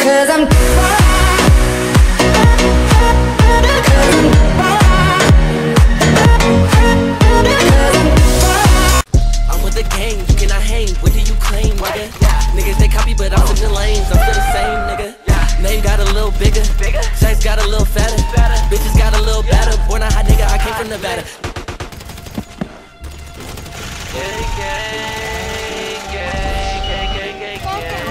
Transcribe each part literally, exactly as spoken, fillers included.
Cause I'm I'm with the gang, you cannot hang. What do you claim, nigga? Niggas they copy, but I'm in the lanes. I'm still the same, nigga. Name got a little bigger, size got a little fatter, bitches got a little better. Born a hot nigga, I came from Nevada. Gang, gang, gang, gang, gang, gang,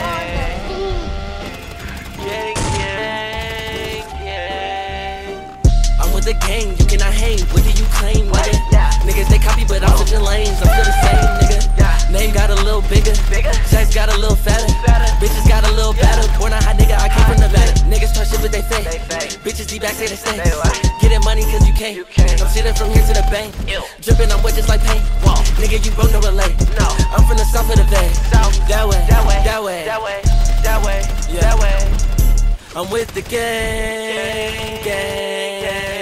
gang, gang, gang. I'm with the gang, you cannot hang. What do you claim, nigga? Niggas they copy, but I'm switching lanes. I'm still the same, nigga. Name got a little bigger, size got a little fatter, bitches got a little better. Born a hot nigga, I came from Nevada. Niggas talk shit, but they fake. Bitches deep back, say they stay. Getting money cause you can't. I'm sitting from here to the bank. Dripping, I'm wet just like paint. Nigga, you broke, no relate. I'm from the south of the bay. That way, that way, that way, that way, that way, that way. I'm with the gang, gang, gang.